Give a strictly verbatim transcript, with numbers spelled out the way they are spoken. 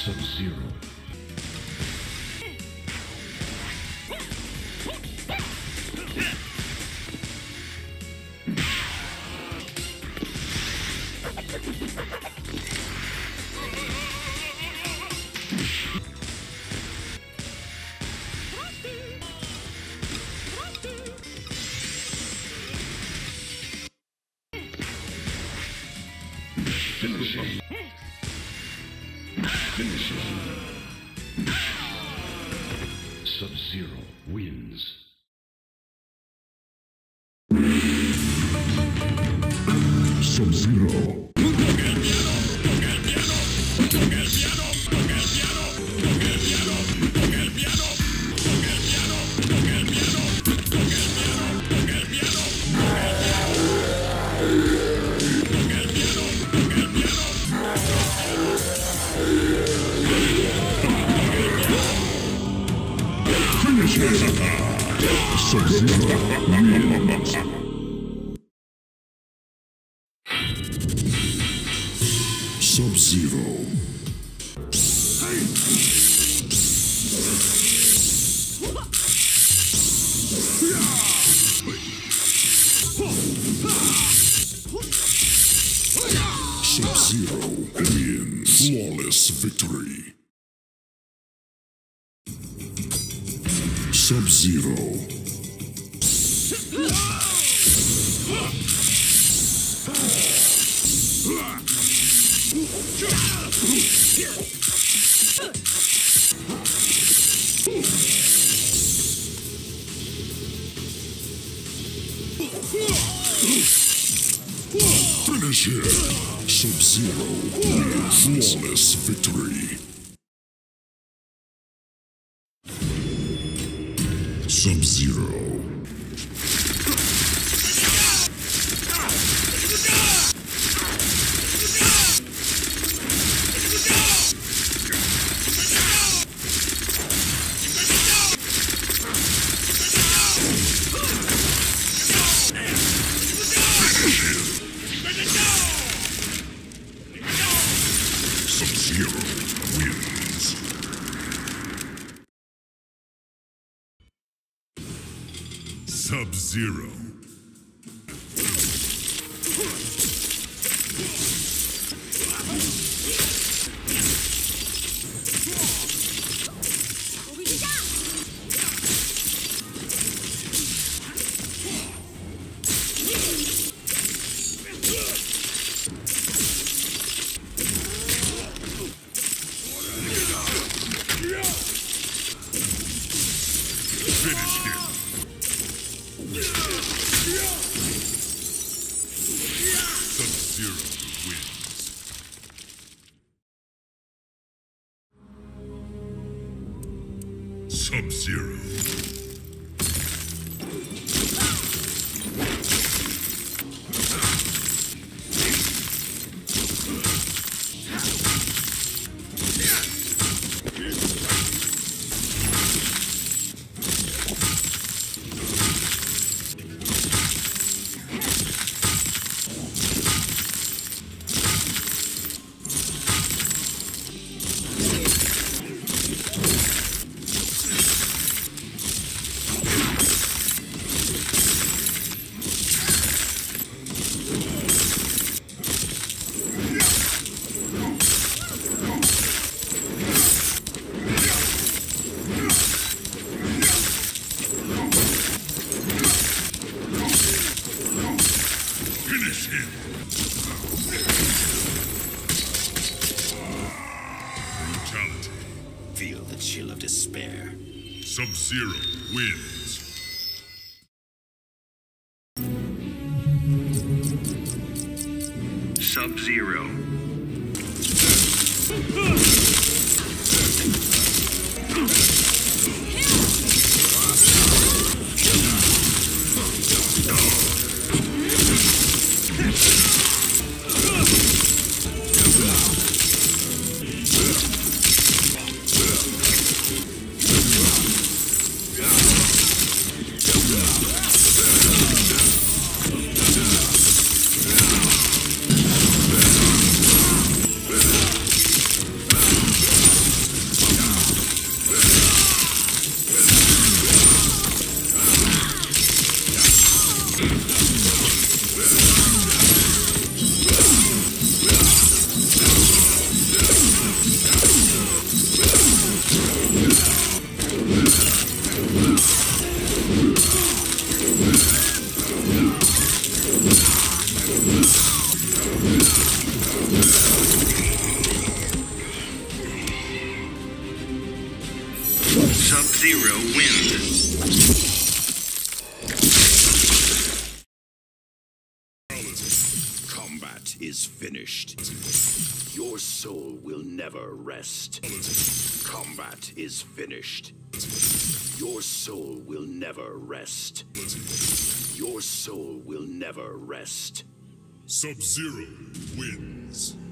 Sub-Zero. Finish him. Finish him. Sub-Zero wins. Sub-Zero. Sub-Zero wins. Sub-Zero. Sub-Zero wins. Flawless victory. Sub-Zero. Finish him. Sub-Zero wins. Flawless victory. Sub-Zero. Sub-Zero wins. Sub-Zero. Finish him. Sub-Zero wins. Sub-Zero. Finish him. Brutality. Feel the chill of despair. Sub-Zero wins. Sub-Zero. Sub-Zero wins. Combat is finished. Your soul will never rest. Combat is finished. Your soul will never rest. Your soul will never rest. Sub-Zero wins.